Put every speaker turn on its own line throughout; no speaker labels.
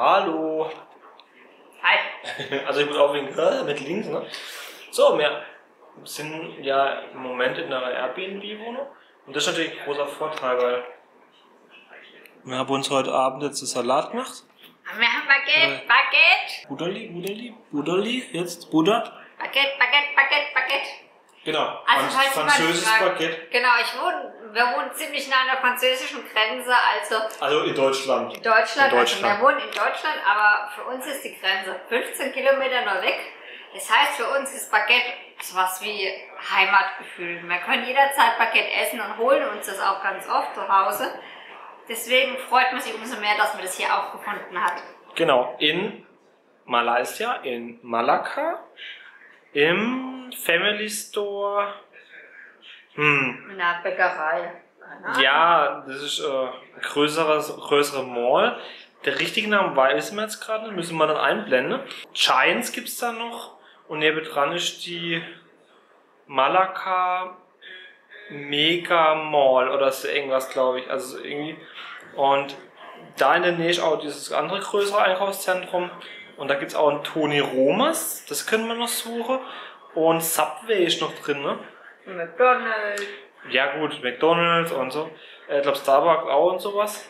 Hallo.
Hi.
Also ich muss auch wegen mit links, ne? So, wir sind ja im Moment in einer Airbnb-Wohnung. Und das ist natürlich ein großer Vorteil, weil wir haben uns heute Abend jetzt einen Salat gemacht.
Wir haben Baguette, Baguette.
Buderli, jetzt Butter.
Baguette.
Genau,
Also,
französisches Baguette.
Genau, wir wohnen ziemlich nah an der französischen Grenze,
Also in Deutschland.
In Deutschland. Also wir wohnen in Deutschland, aber für uns ist die Grenze 15 Kilometer nur weg. Das heißt, für uns ist Baguette sowas wie Heimatgefühl. Wir können jederzeit Baguette essen und holen uns das auch ganz oft zu Hause. Deswegen freut man sich umso mehr, dass man das hier auch gefunden hat.
Genau, in Malaysia, in Malakka, im Family Store.
In der Bäckerei.
Ja, das ist ein größere Mall. Der richtige Name wissen wir jetzt gerade nicht, müssen wir dann einblenden. Giants gibt es da noch und nebendran ist die Malakka Mega Mall oder so irgendwas, glaube ich. Also irgendwie. Und da in der Nähe ist auch dieses andere größere Einkaufszentrum. Und da gibt es auch ein Tony Romas, das können wir noch suchen. Und Subway ist noch drin, ne?
McDonald's.
Ja gut, McDonald's und so. Ich glaube Starbucks auch und sowas.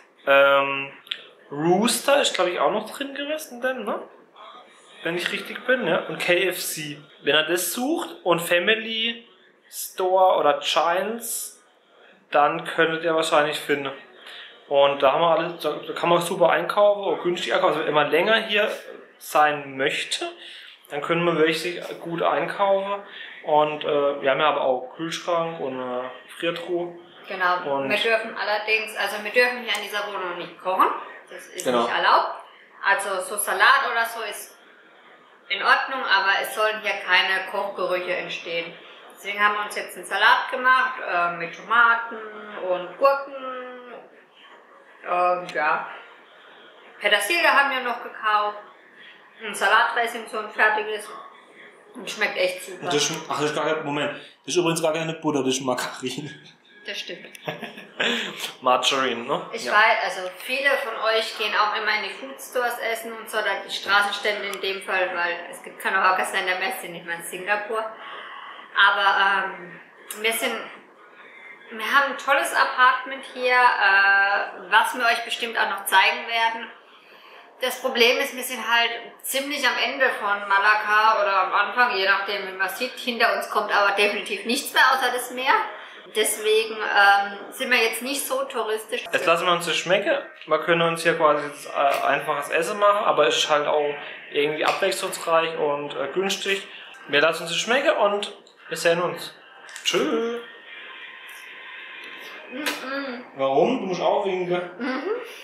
Rooster ist glaube ich auch noch drin gewesen dann, ne? Wenn ich richtig bin, ja. Und KFC. Wenn er das sucht und Family Store oder Giants, dann könntet ihr wahrscheinlich finden. Und da haben wir alles, da kann man super einkaufen oder günstig einkaufen. Also wenn man länger hier sein möchte, dann können wir wirklich gut einkaufen. Und wir haben ja aber auch Kühlschrank und eine Gefriertruhe.
Genau,
und
wir dürfen allerdings, also wir dürfen hier in dieser Wohnung nicht kochen. Das ist
genau.
nicht erlaubt. Also so Salat oder so ist in Ordnung, aber es sollen hier keine Kochgerüche entstehen. Deswegen haben wir uns jetzt einen Salat gemacht mit Tomaten und Gurken. Ja. Petersilie haben wir noch gekauft. Ein Salatdressing, so ein fertiges. Und schmeckt echt super.
Das ist gar kein, Moment. Das ist übrigens gar keine Butter, das ist Margarine.
Das stimmt.
Margarine, ne?
Ich weiß, also viele von euch gehen auch immer in die Foodstores essen und so, dann die Straßenstände in dem Fall, weil es gibt keine Hawkers in der Messe, nicht mal in Singapur. Aber wir haben ein tolles Apartment hier, was wir euch bestimmt auch noch zeigen werden. Das Problem ist, wir sind halt ziemlich am Ende von Malakka oder am Anfang, je nachdem wie man sieht. Hinter uns kommt aber definitiv nichts mehr außer das Meer. Deswegen sind wir jetzt nicht so touristisch.
Jetzt lassen wir uns das schmecken. Wir können uns hier quasi jetzt, einfaches Essen machen, aber es ist halt auch irgendwie abwechslungsreich und günstig. Wir lassen uns das schmecken und wir sehen uns. Tschüss. Warum? Du musst auch winken.